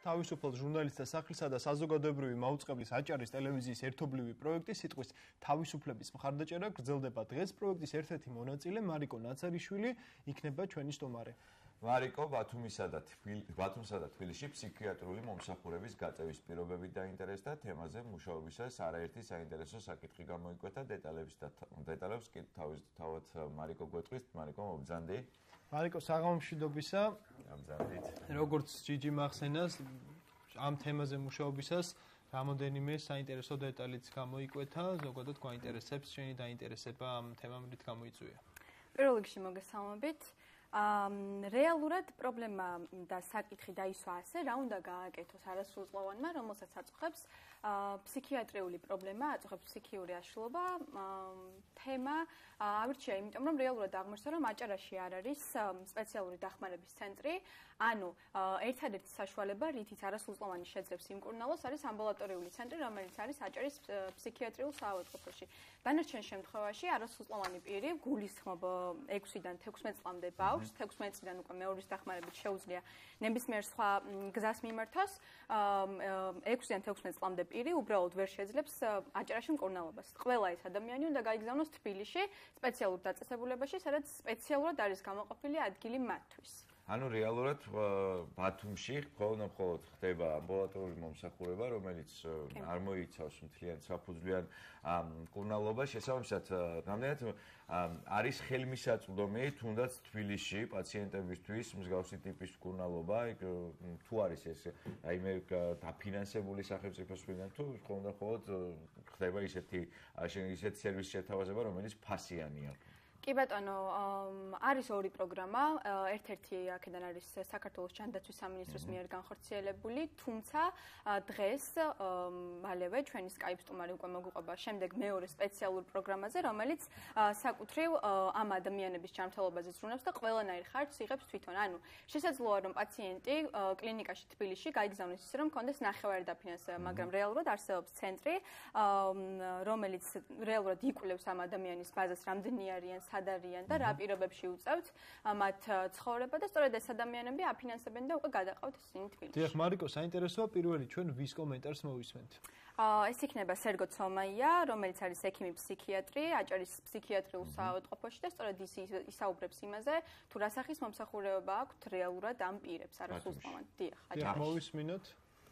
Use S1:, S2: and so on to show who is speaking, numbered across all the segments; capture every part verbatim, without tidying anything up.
S1: თავისუფალ ჟურნალისტთა სახლისა და საზოგადოებრივი მაუწყებლის აჭარის ტელევიზიის ერთობლივი პროექტი სიტყვის თავისუფლების მხარდაჭერა გრძელდება დღეს. პროექტის ერთ-ერთი მონაწილე მარიკო ნაცარიშვილი იქნება ჩვენი სტუმარი.
S2: მარიკო ბათუმისა და ბათუმსა და თბილისში ფსიქიატრული მომსახურების გაწევის პირობებით დაინტერესდა თემაზე მუშაობისას არაერთი საინტერესო საკითხი გამოიკვეთა დეტალებს და დეტალებს კი თავად მარიკო გვეტყვის. მარიკო მობრძანდი.
S1: მარიკო საღამომშვიდობისა.
S2: გამზარდით.
S1: როგორც ჯიჯი მახსენას ამ თემაზე მუშაობისას რამოდენიმე საინტერესო დეტალიც გამოიკვეთა, ზოგადად გვაინტერესებს შენი დაინტერესება ამ თემამ რით გამოიწვია.
S3: პირველ რიგში მოგესალმებით. რეალურად პრობლემა და საკითხი დაისვა ასე, რა უნდა გააკეთოს არასრულწლოვანმა, რომელსაც აწუხებს ფსიქიატრიული პრობლემა, აწუხებს ფსიქიური აშლობა, თემა ავირჩია, იმიტომ რომ რეალურად აღმოჩნდა, რომ აჭარაში არ არის სპეციალური დახმარების ცენტრი, ანუ ერთადერთი საშუალება, რითიც არასრულწლოვანი შეძლებს იმკურნალოს, არის ამბულატორიული ცენტრი, რომელიც არის აჭარის ფსიქიატრიულ საავადმყოფოში. დანარჩენ შემთხვევაში არასრულწლოვანი პირი გულისხმობ ექვსიდან თექვსმეტ წლამდე ბავშვს თექვსმეტ წლიდან უკვე მეორის დახმარებით შეუძლია ნებისმიერ სხვა გზას მიმართოს. ექვსიდან თექვსმეტ წლამდე პირი უბრალოდ ვერ შეძლებს აჭარაში მკურნალობას. ყველა ეს ადამიანი უნდა გაიგზავნოს თბილისში სპეციალურ დაწესებულებაში, სადაც სპეციალურად არის გამოყოფილი ადგილი მათთვის.
S2: ანუ რეალურად ბათუმში მხოლოდ ხდება ამბულატორული მომსახურება, რომელიც არ მოიცავს მთლიან საფუძვლიან მკურნალობას. შესაბამისად, რამდენად არის ხელმისაწვდომი თუნდაც თბილისში პაციენტებისთვის მსგავსი ტიპის მკურნალობა, თუ არის ეს რაიმე დაფინანსებული სახელმწიფოს მხრიდან, თუ მხოლოდ ხდება ისეთი ისეთი სერვისის შეთავაზება, რომელიც ფასიანია.
S3: კი ბატონო, არის ორი პროგრამა, ერთ-ერთი აქედან არის საქართველოს ჯანდაცვის სამინისტროს მიერ განხორციელებული, თუმცა დღეს მალევე ჩვენი Skype სტუმარი უკვე მოგვიყვება შემდეგ მეორე სპეციალურ პროგრამაზე, რომელიც საკუთრივ ამ ადამიანების ჯანმრთელობაზე ზრუნავს და ყველანაირ ხარჯს იღებს თვითონ. ანუ შესაძლოა რომ პაციენტი კლინიკაში თბილისში გაიგზავნოს ისე რომ კონდეს ნახევარი დაფინანსება, მაგრამ რეალურად არსებობს ცენტრი, რომელიც რეალურად იკვლევს ამ ადამიანის ბაზას, რამდენი არიან სად არიან და რა პირობებში უწევთ მათ ცხოვრება და სწორედ ეს ადამიანები აფინანსებენ და უკვე გადაყავთ ისინი თბილისში.
S1: დიახ, მარიკო, საინტერესოა პირველი ჩვენ ვის კომენტარს მოვისმენთ.
S3: ეს იქნება სერგო ცომაია, რომელიც არის ექიმი ფსიქიატრი, აჭარის ფსიქიატრიულ საავადმყოფოში და სწორედ ის ისაუბრებს იმაზე, თუ რა სახის მომსახურება აქვთ რეალურად ამ პირებს არასრულწლოვან. დიახ,
S1: აჭარაში. მოვისმინოთ.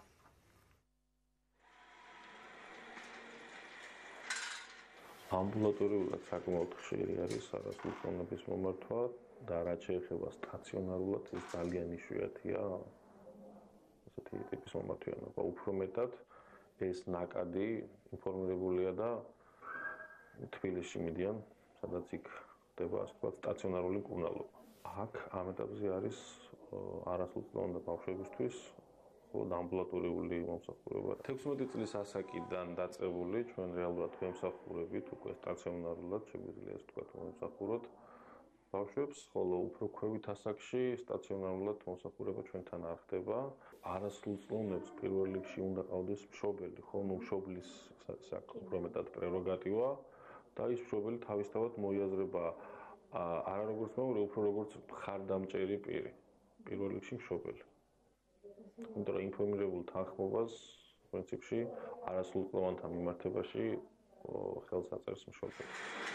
S4: ამბულატორიულად საკმაოდ ხშირი არის არასრულწლოვნების მომართვა და რაც შეეხება სტაციონარულად ეს ძალიან იშვიათია ესეთი ტიპის მომართვიანობა. უფრო მეტად ეს ნაკადი ინფორმირებულია და თბილისში მიდიან, სადაც იქ ხდება ასე ვთქვათ სტაციონარული მკურნალობა. აქ ამ ეტაპზე არის არასრულწლოვანი ბავშვებისთვის მხოლოდ ამბულატორიული მომსახურება. თექვსმეტი წლის ასაკიდან დაწყებული ჩვენ რეალურად ვემსახურებით უკვე სტაციონარულად, შეგვიძლია ასე ვთქვათ, მომსახუროთ ბავშვებს, ხოლო უფრო ქვევით ასაკში სტაციონარულად მომსახურება ჩვენთან არ ხდება. არასრულწლოვნებს პირველ რიგში უნდა ყავდეს მშობელი, ხოლო მშობლის უფრო მეტად პრეროგატივა და ის მშობელი თავისთავად მოიაზრება არა როგორც მეუღლე, უფრო როგორც მხარდამჭერი პირი. პირველ რიგში მშობელი. იმიტომ რომ ინფორმირებულ თანხმობას პრინციპში არასრულწლოვანთა მიმართებაში ხელს აწერს მშობელი.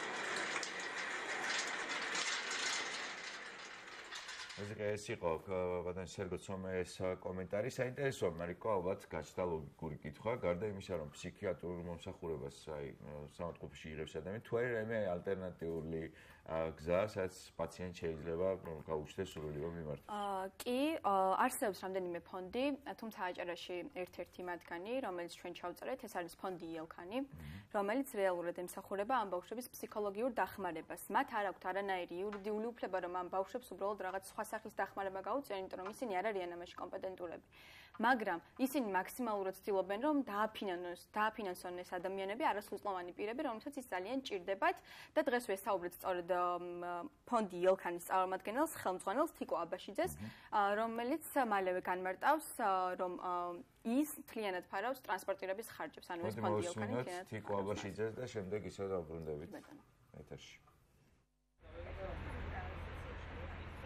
S2: ეს იყო ბატონ სერგო ცომაიას კომენტარი. საინტერესოა, მარიკო, ალბათ გაჩნდა ლოგიკური კითხვა, გარდა იმისა, რომ ფსიქიატრულ მომსახურებას აი საავადმყოფოში იღებს ადამიანი, თუ არის რაიმე ალტერნატიული გზა, სადაც პაციენტი შეიძლება გაუჩნდეს სრულიად მიმართვა.
S3: კი, არსებობს რამდენიმე ფონდი, თუმცა აჭარაში ერთ-ერთი მათგანი, რომელიც ჩვენ ჩავწერეთ, ეს არის ფონდი იელქანი, რომელიც რეალურად ემსახურება ამ ბავშვების ფსიქოლოგიურ დახმარებას. მათ არ აქვთ არანაირი იურიდიული უფლება, რომ ამ ბავშვებს უბრალოდ რაღაც სხვა სახის დახმარება გაუწიონ, იმიტომ რომ ისინი არ არიან ამაში კომპეტენტურები. მაგრამ ისინი მაქსიმალურად ცდილობენ, რომ დააფინანსონ, დააფინანსონ ეს ადამიანები, არასრულწლოვანი პირები, რომელთაც ის ძალიან ჭირდებათ და დღეს ვესაუბრეთ სწორედ ფონდი იელქანის წარმომადგენელს, ხელმძღვანელს თიკო აბაშიძეს, რომელიც მალევე განმარტავს, რომ ის მთლიანად ფარავს ტრანსპორტირების ხარჯებს, ანუ ეს ფონდი იელქანი მთლიანად
S2: თიკო აბაშიძეს და შემდეგ ისევ დავბრუნდებით ეთერში.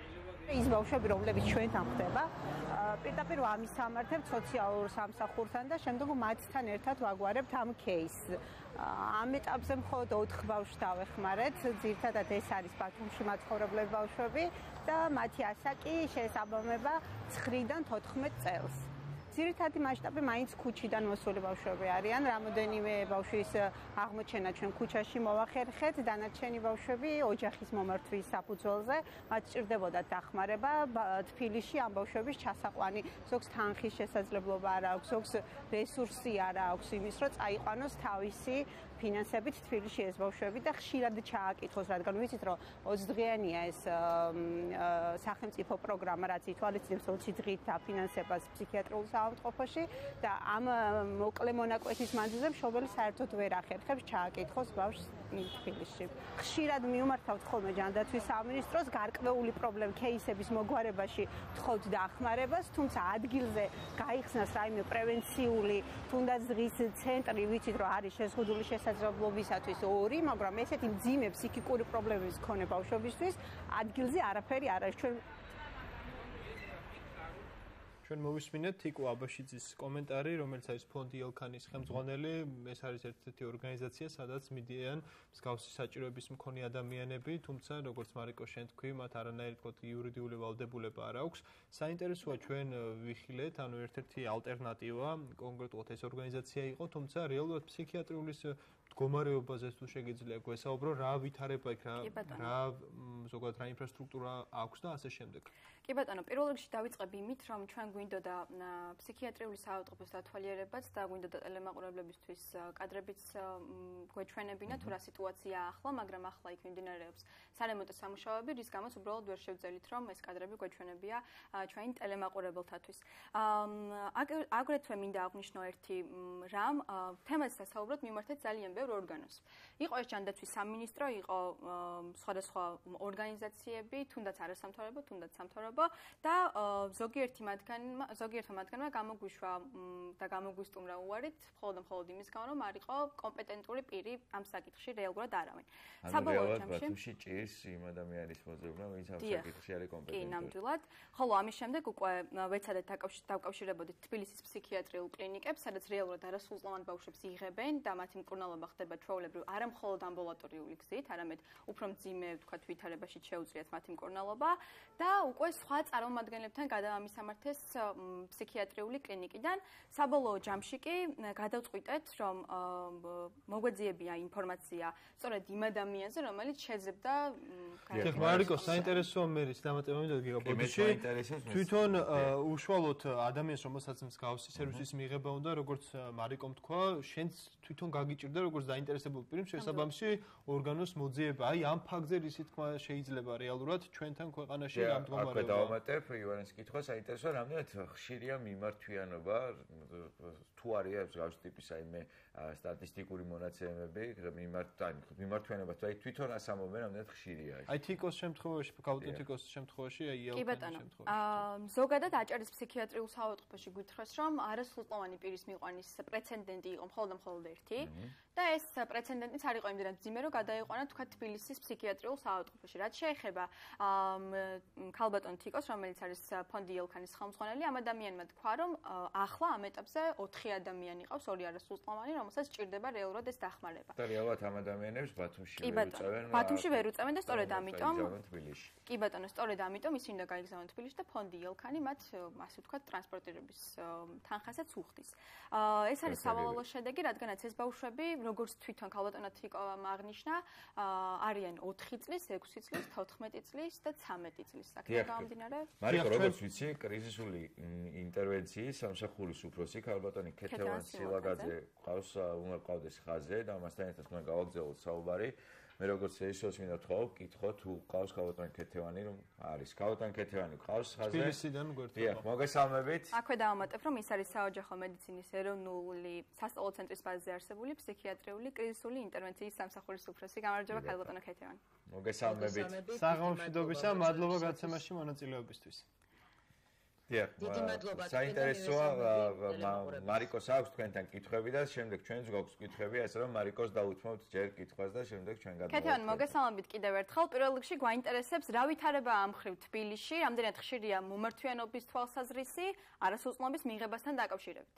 S5: ის ბავშვები, რომლებიც ჩვენთან ხდება, პირდაპირ ვამისამართებთ სოციალურ სამსახურთან და შემდგომ მათთან ერთად ვაგვარებთ ამ кейსს. ამ ეტაპზე მხოლოდ ოთხ ბავშვს დავეხმარეთ, ძირითადად ეს არის ბათუმში მაცხოვრებლები ბავშვები და მათი ასაკი შეესაბამება ცხრიდან თოთხმეტ წელს. ძირითადი მასშტაბი მაინც ქუჩიდან მოსული ბავშვები არიან, რამოდენიმე ბავშვის აღმოჩენა ჩვენ ქუჩაში მოვახერხეთ, დანარჩენი ბავშვები ოჯახის მომართვის საფუძველზე, მათ სჭირდებოდათ დახმარება, თბილისში ამ ბავშვების ჩასაყვანი, ზოგს თანხის შესაძლებლობა არ აქვს, ზოგს რესურსი არ აქვს იმის, რომ წაიყვანოს თავისი ფინანსებით თბილისში ეს ბავშვები და ხშირად ჩააკითხოს, რადგან ვიცით, რომ ოცი დღეანია ეს სახელმწიფო პროგრამა, რაც ითვალისწინებს ოცი დღით დაფინანსებას ფსიქიატრიულ საავადმყოფოში და ამ მოკლე მონაკვეთის მანძილზე მშობელი საერთოდ ვერ ახერხებს ჩააკითხოს ბავშვს თბილისში. ხშირად მივმართავთ ხოლმე ჯანდაცვის სამინისტროს გარკვეული პრობლემ кейსების მოგვარებაში თხოვთ დახმარებას, თუმცა ადგილზე გაიხსნას რაიმე პრევენციული, თუნდაც დღის ცენტრი, ვიცით, რომ არის შეზღუდული შესაძლებლობისათვის ორი, მაგრამ ესეთი მძიმე ფსიქიკური პრობლემების მქონე ბავშვებისთვის ადგილზე არაფერი არ არის. ჩვენ
S1: ჩვენ მოვისმინეთ თიკო აბაშიძის კომენტარი, რომელიც არის ფონდი ელქანის ხელმძღვანელი. ეს არის ერთ-ერთი ორგანიზაცია, სადაც მიდიან მსგავსი საჭიროების მქონე ადამიანები, თუმცა როგორც მარიკო შენ თქვი, მათ არანაირი თქო იურიდიული ვალდებულება არ აქვს. საინტერესოა ჩვენ ვიხილეთ, ანუ ერთ-ერთი ალტერნატივა, კონკრეტულად ეს ორგანიზაცია იყო, თუმცა რეალურად ფსიქიატრიული მდგომარეობაზე თუ შეგიძლია გვესაუბრო, რა ვითარება იქ, რა რა ზოგადად რა ინფრასტრუქტურა აქვს და ასე შემდეგ.
S3: კი ბატონო, პირველ რიგში დავიწყებ იმით, რომ ჩვენ გვინდოდა ფსიქიატრიული საავადმყოფოს დათვალიერებაც და გვინდოდა ტელემაყურებლებისთვის კადრებიც გვეჩვენებინა თუ რა სიტუაციაა ახლა, მაგრამ ახლა იქ მიმდინარეობს სარემონტო სამუშაოები, რის გამოც უბრალოდ ვერ შევძელით, რომ ეს კადრები გვეჩვენებია ჩვენი ტელემაყურებელთათვის. აგრეთვე მინდა აღვნიშნო ერთი რამ, თემაზე სასაუბროდ მიმართეთ ძალიან ბევრ ორგანოს. იყო ეს ჯანდაცვის სამინისტრო, იყო სხვადასხვა ორგანიზაციები, თუნდაც არასამთავრობო, თუნდაც სამთავრობო და ზოგიერთი მათგანმა ზოგიერთმა მათგანმა გამოგვიშვა და გამოგვისტუმრა უარით მხოლოდ და მხოლოდ იმის გამო, რომ არ იყო კომპეტენტური პირი ამ საკითხში რეალურად არავინ.
S2: საბოლოო ჯამში ბათუმში ჭირს იმ ადამიანის მოძებნა, ვინც ამ საკითხში არის კომპეტენტური.
S3: კი, ნამდვილად. ხოლო ამის შემდეგ უკვე ვეცადეთ დავკავშირებოდეთ თბილისის ფსიქიატრიულ კლინიკებს, სადაც რეალურად არასრულწლოვან ბავშვებს იღებენ და მათი მკურნალობა ხდება ჩვეულებრივ არა მხოლოდ ამბულატორიული გზით, არამედ უფრო მძიმე, ვთქვათ, ვითარებაში შეუძლიათ მათი მკურნალობა და უკვე სხვა წარმომადგენლებთან გადავამისამართეს ფსიქიატრიული კლინიკიდან. საბოლოო ჯამში კი გადავწყვიტეთ, რომ მოგვეძიებია ინფორმაცია სწორედ იმ ადამიანზე, რომელიც შეძლებდა
S1: ხა მარიკო, საინტერესოა მე ის დამატება მინდა გიგაბოდში. თვითონ უშუალოდ ადამიანს, რომელსაც მსგავსი სერვისის მიღება უნდა, როგორც მარიკომ თქვა, შენც თვითონ გაგიჭირდა როგორც დაინტერესებულ პირს შესაბამისი ორგანოს მოძიება. აი ამ ფაქტზე რისი თქმა შეიძლება რეალურად ჩვენთან ქვეყანაში ამ მდგომარეობა.
S2: აკვე დავამატებ ივანეს კითხვა, საინტერესოა, რამდენად ხშირია მიმართვიანობა, თუ არის მსგავსი ტიპის აიმე სტატისტიკური მონაცემები, მიმართვიანობა, თუ აი თვითონ ასამობენ, რამდენად ხშირია ეს.
S1: აი თიკოს შემთხვევაში, კაუტენტიკოს შემთხვევაში, აი
S3: ელქანის შემთხვევაში. ზოგადად აჭარის ფსიქიატრიულ საავადმყოფოში გვითხრას, რომ არასრულწლოვანი პირის მიყვანის პრეცედენტი იყო მხოლოდ და მხოლოდ ერთი და ეს პრეცედენტიც არ იყო იმდენად მძიმე, რომ გადაიყვანა თქვა თბილისის ფსიქიატრიულ საავადმყოფოში. რაც შეეხება ქალბატონ თიკოს, რომელიც არის ფონდი ელქანის ხელმძღვანელი, ამ ადამიანმა თქვა, რომ ახლა ამ ეტაპზე ოთხი ადამიანი ყავს, ორი არასრულწლოვანი, რომელსაც სჭირდება რეალურად ეს დახმარება.
S2: და რეალურად ამ ადამიანებს ბათუმში ვერ უწევენ.
S3: ბათუმში ვერ უწევენ და სწორედ ამიტომ კი ბატონო, სწორედ ამიტომ ისინი და გაიგზავნონ თბილისში და ფონდი ელქანი მათ ასე ვთქვათ ტრანსპორტირების თანხასაც უხდის. ეს არის სავალალო შედეგი, რადგანაც ეს ბავშვები, როგორც თვითონ ქალბატონმა თიკოვამ აღნიშნა, არიან ოთხი წლის, ექვსი წლის, თოთხმეტი წლის და ცამეტი წლის საქმე გამომდინარე.
S2: მარიკო, როგორც ვიცი, კრიზისული ინტერვენციის სამსახურის უფროსი ქალბატონი ქეთევან სილაგაძე ყავს, უნდა ყავდეს ხაზე და მასთან ერთად უნდა გავაგზავნოთ საუბარი. მე როგორც რეჟისორს მინდა თქვა, კითხო თუ ყავს ქალბატონი ქეთევანი, რომ არის ქალბატონი ქეთევანი ყავს ხაზე.
S1: თბილისიდან გვერდით.
S2: დიახ, მოგესალმებით.
S3: აქვე დავამატებ, რომ ის არის საოჯახო მედიცინის ეროვნული სასწავლო ცენტრის ბაზაზე არსებული ფსიქიატრიული კრიზისული ინტერვენციის სამსახურის უფროსი. გამარჯობა ქალბატონო ქეთევანი.
S2: მოგესალმებით.
S1: საღამოშიდობისა, მადლობა გაცემაში მონაწილეობისთვის.
S6: დიდი მადლობა.
S2: საინტერესოა მარიკოს აქვს თქვენთან კითხვები და შემდეგ ჩვენც გვაქვს კითხვები, ასე რომ მარიკოს დაუთმობთ ჯერ კითხვას და შემდეგ ჩვენ გადმოვიდეთ.
S3: კეთილ მოგესალმებით კიდევ ერთხელ. პირველ რიგში გვაინტერესებს რა ვითარებაა ამ მხრივ თბილისში, რამდენად ხშირია მომართვიანობის თვალსაზრისი არასრულწლობის მიღებასთან დაკავშირებით.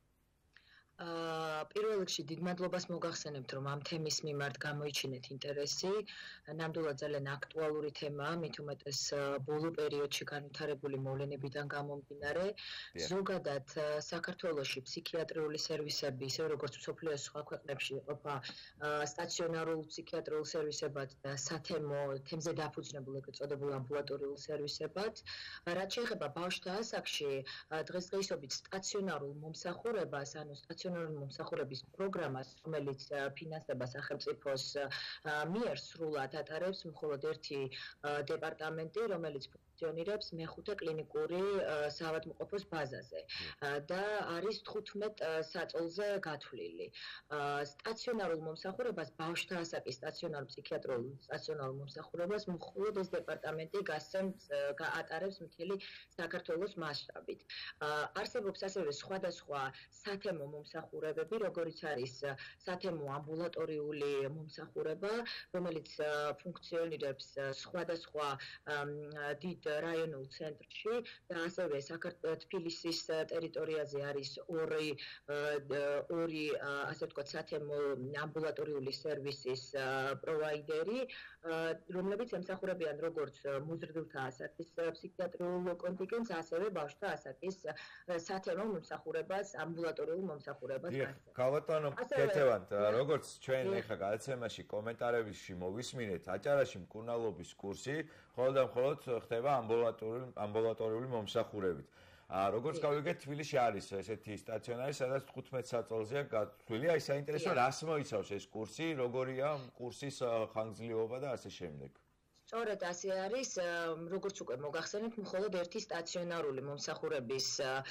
S6: აა პირველ რიგში დიდ მადლობას მოგახსენებთ, რომ ამ თემის მიმართ გამოიჩინეთ ინტერესი. ნამდვილად ძალიან აქტუალური თემაა, მით უმეტეს ბოლო პერიოდში განვითარებული მოვლენებიდან გამომდინარე. ზოგადად საქართველოში ფსიქიატრიული სერვისები, ისე როგორც მსოფლიოს სხვა ქვეყნებში იყოფა სტაციონარულ ფსიქიატრიულ სერვისებად და სათემო თემზე დაფუძნებულ ეგრეთ წოდებულ ამბულატორიულ სერვისებად. რაც შეეხება ბავშვთა ასაკში, დღესდღეობით სტაციონარულ მომსახურებას, ანუ სტაციონარული მომსახურების პროგრამას, რომელიც ფინანსდება სახელმწიფოს მიერ სრულად ატარებს მხოლოდ ერთი დეპარტამენტი, რომელიც ფუნქციონირებს მეხუთე კლინიკური საავადმყოფოს ბაზაზე და არის თხუთმეტ საწოლზე გათვლილი. სტაციონარულ მომსახურებას, ბავშვთა ასაკის სტაციონარულ ფსიქიატრიულ სტაციონარულ მომსახურებას მხოლოდ ეს დეპარტამენტი გასცემს ატარებს მთელი საქართველოს მასშტაბით. არსებობს ასევე სხვადასხვა სათემო მომსახურებები, როგორიც არის სათემო ამბულატორიული მომსახურება, რომელიც ფუნქციონირებს სხვადასხვა დიდ რაიონულ ცენტრში და ასევე საქართველოს თბილისის ტერიტორიაზე არის ორი ორი ასე ვთქვათ სათემო ამბულატორიული სერვისის პროვაიდერი, რომლებიც ემსახურებიან როგორც მოზრდილთა ასაკის ფსიქიატრიულ კონტინგენტს, ასევე ბავშვთა ასაკის სათემო მომსახურებას, ამბულატორიულ მომსახურებას.
S2: გავატანო კეთევანთ, როგორც ჩვენ ეხლა გადაცემაში კომენტარებში მოვისმინეთ, აჭარაში მკურნალობის კურსი მხოლოდ და მხოლოდ ხდება ამბულატორიული ამბულატორიული მომსახურებით. როგორც გავიგეთ, თბილისში არის ესეთი სტაციონარი, სადაც თხუთმეტ საწოლზეა გათვლილი. აი საინტერესო, რას მოიცავს ეს კურსი, როგორია კურსის ხანგრძლივობა და ასე შემდეგ.
S6: სწორედ ასე არის, როგორც უკვე მოგახსენებთ, მხოლოდ ერთი სტაციონარული მომსახურების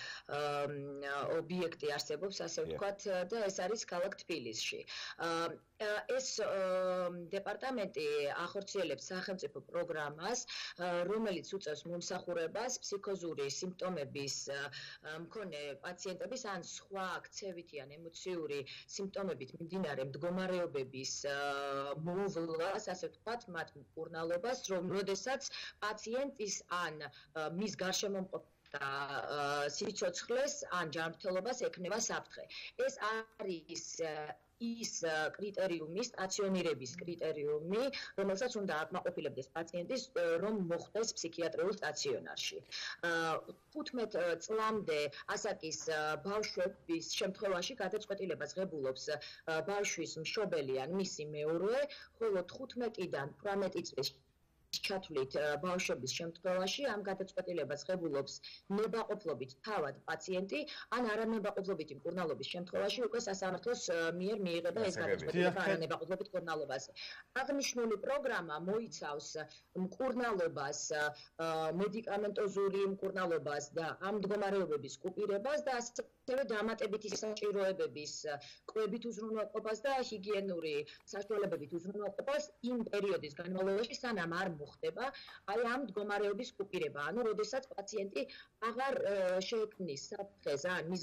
S6: ობიექტი არსებობს, ასე ვთქვათ, და ეს არის ქალაქ თბილისში. ეს დეპარტამენტი ახორციელებს სახელმწიფო პროგრამას, რომელიც უწევს მომსახურებას ფსიქოზური სიმპტომების მქონე პაციენტების ან სხვა ქცევითი ან ემოციური სიმპტომებით მიმდინარე მდგომარეობების მოვლას, ასე ვთქვათ, მათ მკურნალობას, რომ როდესაც პაციენტის ან მის გარშემომყოფ სიცოცხლეს ან ჯანმრთელობას ექნება საფრთხე. ეს არის ის კრიტერიუმი, სტაციონირების კრიტერიუმი, რომელსაც უნდა აკმაყოფილებდეს პაციენტის, რომ მოხვდეს ფსიქიატრიულ სტაციონარში. თხუთმეტ წლამდე ასაკის ბავშვების შემთხვევაში გადაწყვეტილებას ღებულობს ბავშვის მშობელი ან მისი მეურვე, ხოლო თხუთმეტიდან თვრამეტი წლის ჩათვლით ბავშვების შემთხვევაში ამ გადაწყვეტილებას ღებულობს ნებაყოფლობით თავად პაციენტი ან არანებაყოფლობითი მკურნალობის შემთხვევაში უკვე სასამართლოს მიერ მიიღება ეს გადაწყვეტილება არანებაყოფლობით მკურნალობაზე. აღნიშნული პროგრამა მოიცავს მკურნალობას, მედიკამენტოზური მკურნალობას და ამ მდგომარეობების კუპირებას და ასევე დამატებითი საჭიროებების კვებით უზრუნველყოფას და ჰიგიენური საშუალებებით უზრუნველყოფას იმ პერიოდის განმავლობაში, სანამ არ ხდება აი ამ მდგომარეობის კუპირება, ანუ როდესაც პაციენტი აღარ შეექმნის საფრთხეს ან მის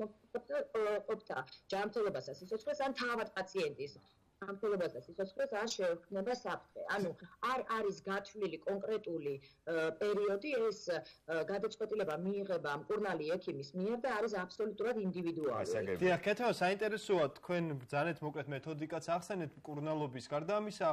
S6: გარშემოყოფთა ჯანმრთელობას და სიცოცხლეს ან თავად პაციენტის ჯანმრთელობას და სიცოცხლეს არ შეექმნება საფრთხე. ანუ არ არის გათვლილი კონკრეტული პერიოდი, ეს გადაწყვეტილება მიიღება მკურნალი ექიმის მიერ და არის აბსოლუტურად ინდივიდუალური.
S1: დიახ, კეთილ, საინტერესოა თქვენ ბრძანეთ მოკლედ მეთოდიკაც ახსენეთ მკურნალობის გარდა ამისა,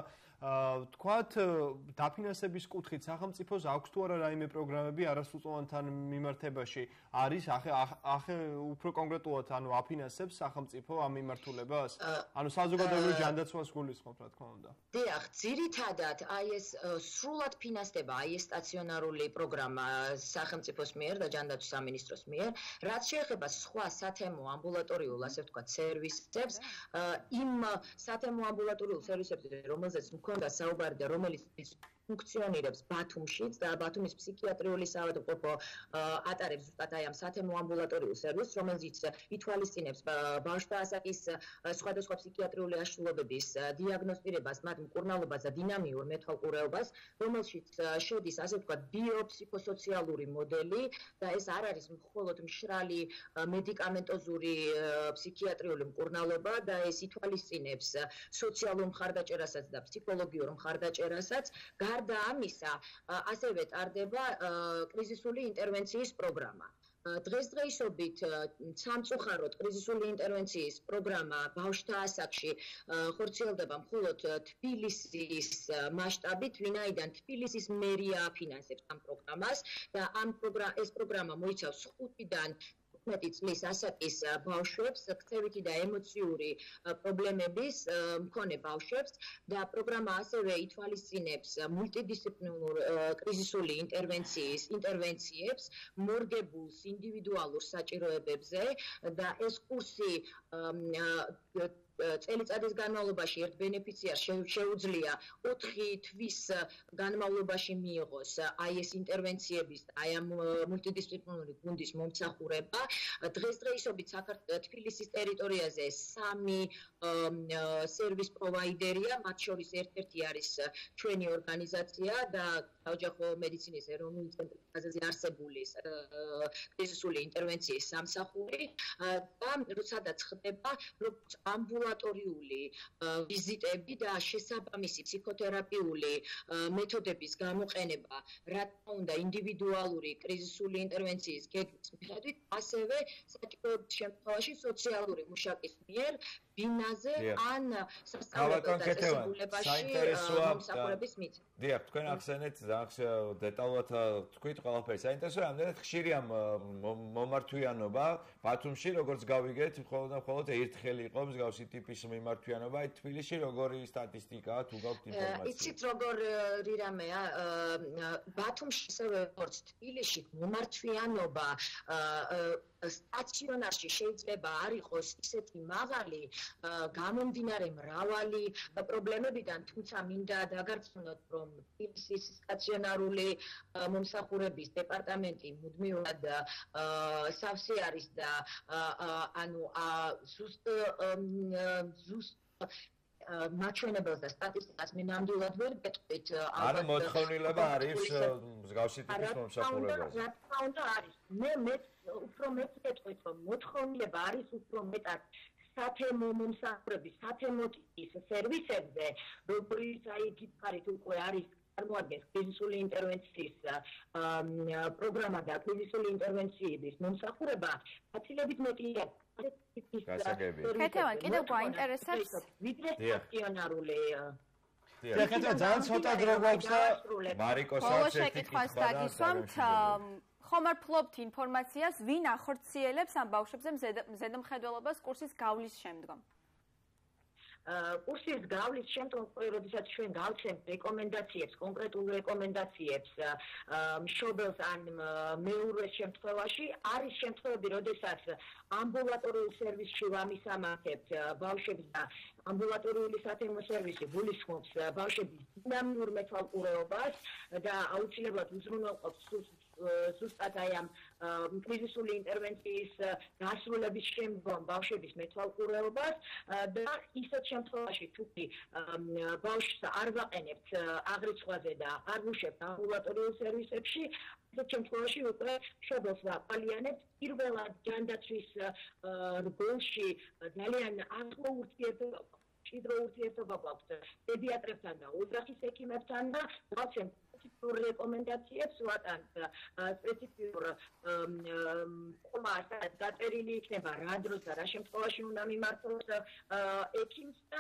S1: თქვათ დაფინანსების კუთხით სახელმწიფოს აქვს თუ არა რაიმე პროგრამები არასრულწლოვანთან მიმართებაში არის ახე უფრო კონკრეტულად ანუ აფინანსებს სახელმწიფო ამ მიმართულებას? ანუ საზოგადოებრივი ჯანდაცვას გულისხმობ, რა თქმა უნდა.
S6: დიახ, ძირითადად აი ეს სრულად ფინანსდება აი ეს სტაციონარული პროგრამა სახელმწიფოს მიერ და ჯანდაცვის სამინისტროს მიერ, რაც შეეხება სხვა სათემო ამბულატორიულ, ასე ვთქვათ, სერვისებს, იმ სათემო ამბულატორიულ სერვისებზე, რომელზეც მქონდა საუბარი და რომელიც ფუნქციონირებს ბათუმშიც და ბათუმის ფსიქიატრიული საავადმყოფო ატარებს ზუსტად აი ამ სათემო ამბულატორიულ სერვისს, რომელიც ითვალისწინებს ბავშვთა ასაკის სხვადასხვა ფსიქიატრიული აშლილობების დიაგნოსტირებას, მათ მკურნალობას და დინამიურ მეთვალყურეობას, რომელშიც შედის ასე ვთქვათ ბიოფსიქოსოციალური მოდელი და ეს არ არის მხოლოდ მშრალი მედიკამენტოზური ფსიქიატრიული მკურნალობა და ეს ითვალისწინებს სოციალურ მხარდაჭერასაც და ფსიქოლოგიურ მხარდაჭერასაც. გარდა ამისა, ასევე ტარდება კრიზისული ინტერვენციის პროგრამა. დღესდღეობით სამწუხაროდ კრიზისული ინტერვენციის პროგრამა ბავშვთა ასაკში ხორციელდება მხოლოდ თბილისის მასშტაბით, ვინაიდან თბილისის მერია აფინანსებს ამ პროგრამას და ამ ეს პროგრამა მოიცავს ხუთიდან თხუთმეტი წლის ასაკის ბავშვებს, ქცევითი და ემოციური პრობლემების მქონე ბავშვებს და პროგრამა ასევე ითვალისწინებს მულტიდისციპლინურ კრიზისული ინტერვენციის ინტერვენციებს, მორგებულს ინდივიდუალურ საჭიროებებზე და ეს კურსი წელიწადის განმავლობაში ერთ ბენეფიციარს შეუძლია ოთხი თვის განმავლობაში მიიღოს აი ეს ინტერვენციების, აი ამ მულტიდისციპლინური გუნდის მომსახურება. დღესდღეობით თბილისის ტერიტორიაზე სამი სერვის პროვაიდერია, მათ შორის ერთ-ერთი არის ჩვენი ორგანიზაცია და საოჯახო მედიცინის ეროვნული ცენტრის ბაზაზე არსებული კრიზისული ინტერვენციის სამსახური და როდესაც ხდება ამბულატორიული ვიზიტები და შესაბამისი ფსიქოთერაპიული მეთოდების გამოყენება, რა თქმა უნდა, ინდივიდუალური კრიზისული ინტერვენციის გეგმის მიხედვით, ასევე საჭიროების შემთხვევაში სოციალური მუშაკის მიერ ბინაზე ან სასწავლებლო დაწესებულებაში მომსახურების მიწა.
S2: დიახ, თქვენ ახსენეთ ძალიან დეტალურად თქვით ყველაფერი. საინტერესოა, ამდენად ხშირია მომართვიანობა ბათუმში, როგორც გავიგეთ, მხოლოდ და მხოლოდ ერთხელ იყო მსგავსი ტიპის მიმართვიანობა. აი თბილისში როგორი სტატისტიკაა, თუ გაქვთ ინფორმაცია?
S6: იცით როგორი რამეა, ბათუმში ასევე როგორც თბილისში მომართვიანობა სტაციონარში შეიძლება არ იყოს ისეთი მაღალი, გამომდინარე მრავალი პრობლემებიდან, თუმცა მინდა დაგარწმუნოთ, რომ თბილისის სტაციონარული მომსახურების დეპარტამენტი მუდმივად სავსე არის და ანუ ზუსტ ზუსტ მაჩვენებელს და სტატისტიკას მე ნამდვილად ვერ გეტყვით.
S2: არა, მოთხოვნილება არის მსგავსი ტიპის მომსახურებაზე.
S6: რა თქმა უნდა არის. მე მე უფრო მეტ გეტყვით, რომ მოთხოვნილება არის უფრო მეტად სათემო მომსახურების, სათემო ტიპის სერვისებზე, როგორც აი გითხარით უკვე არის წარმოადგენს კრიზისული ინტერვენციის პროგრამა და კრიზისული ინტერვენციების მომსახურება, გაცილებით მეტია.
S3: ქეთევან, კიდევ გვაინტერესებს
S6: ვიდრე სტაციონარული
S1: ქეთევან, ძალიან ცოტა დრო გვაქვს და
S2: მარიკოსაც ერთი
S3: კითხვას დაგისვამთ. ხომ არ ფლობთ ინფორმაციას, ვინ ახორციელებს ამ ბავშვებზე მზედმხედველობას კურსის გავლის შემდგომ?
S6: კურსის გავლის შემდგომ, როდესაც ჩვენ გავცემთ რეკომენდაციებს, კონკრეტულ რეკომენდაციებს მშობელს ან მეურვეს შემთხვევაში, არის შემთხვევები, როდესაც ამბულატორიულ სერვისში ვამისამართებთ ბავშვებს და ამბულატორიული სათემო სერვისი გულისხმობს ბავშვების დინამიურ მეთვალყურეობას და აუცილებლად უზრუნველყოფს ზუსტად აი ამ კრიზისული ინტერვენციის დასრულების შემდგომ ბავშვების მეთვალყურეობას და ისეთ შემთხვევაში თუ ბავშვს არ ვაყენებთ აღრიცხვაზე და არ ვუშვებთ ამბულატორიულ სერვისებში, ისეთ შემთხვევაში უკვე მშობელს ვაყალიანებთ პირველად ჯანდაცვის რგოლში ძალიან ახლო ურთიერთობა მჭიდრო ურთიერთობა გვაქვს პედიატრებთან და ოჯახის ექიმებთან და გავცემთ სპეციფიურ რეკომენდაციებს ვატანთ სპეციფიურ ყმას დაწერილი იქნება რა დროს და რა შემთხვევაში უნდა მიმართოს ექიმს და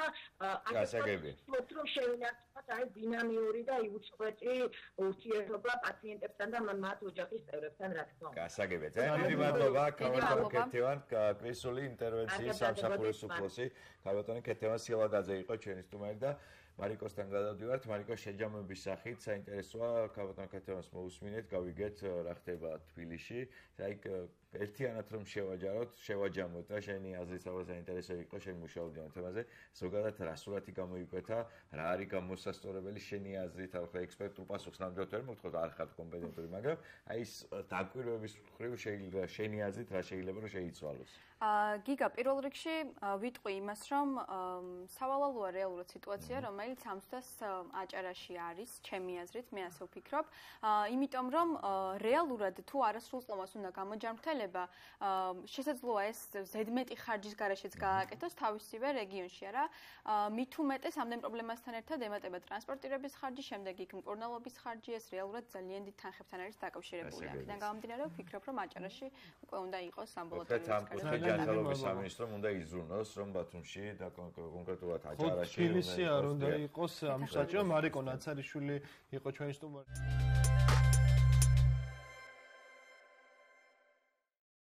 S6: ასეთ რომ შევინარჩუნოთ აი დინამიური და უწყვეტი ურთიერთობა პაციენტებთან და მათ ოჯახის წევრებთან რა თქმა უნდა.
S2: გასაგებია. ძალიან დიდი მადლობა ქალბატონ ქეთევან, კრიზისული ინტერვენციის სამსახურის უფროსი. ქალბატონი ქეთევან სილაგაძე იყო ჩვენი სტუმარი და მარიკოსთან გადავდივართ. მარიკოს შეჯამების სახით საინტერესოა ქავატონ ქეთევანს მოусმინეთ, გავიგეთ რა ხდება თბილისში. აი ერთიანად რომ შევაჯაროთ, შევაჯამოთ და შენი აზრით რა საინტერესო იყო შენ მუშაობდი ამ თემაზე. ზოგადად რა სურათი გამოიკვეთა, რა არის გამოსასწორებელი შენი აზრით, ახლა ექსპერტულ პასუხს ნამდვილად ვერ მოგთხოვთ, არ ხართ კომპეტენტური, მაგრამ აი ეს დაკვირვების მხრივ შეიძლება შენი აზრით რა შეიძლება რომ შეიცვალოს.
S3: გიგა პირველ რიგში ვიტყვი იმას, რომ სავალალოა რეალურად სიტუაცია, რომელიც ამ ზუსტად აჭარაში არის, ჩემი აზრით, მე ასე ვფიქრობ. იმიტომ რომ რეალურად თუ არასრულწლოვანს უნდა გამოჯანმრთელება, შესაძლოა ეს ზედმეტი ხარჯის გარეშეც გააკეთოს თავისივე რეგიონში, არა? მით უმეტეს ამდენ პრობლემასთან ერთად ემატება ტრანსპორტირების ხარჯი, შემდეგ იქ მკურნალობის ხარჯი, ეს რეალურად ძალიან დიდ თანხებთან არის დაკავშირებული. აქედან გამომდინარე, ვფიქრობ, რომ აჭარაში უკვე უნდა იყოს ამბულატორიის
S2: განხილვის სამინისტრომ უნდა იზრუნოს, რომ ბათუმში და კონკრეტულად აჭარაში
S1: თბილისი არ უნდა იყოს ამ საჭირო. მარიკო ნაცარიშვილი იყო ჩვენი სტუმარი.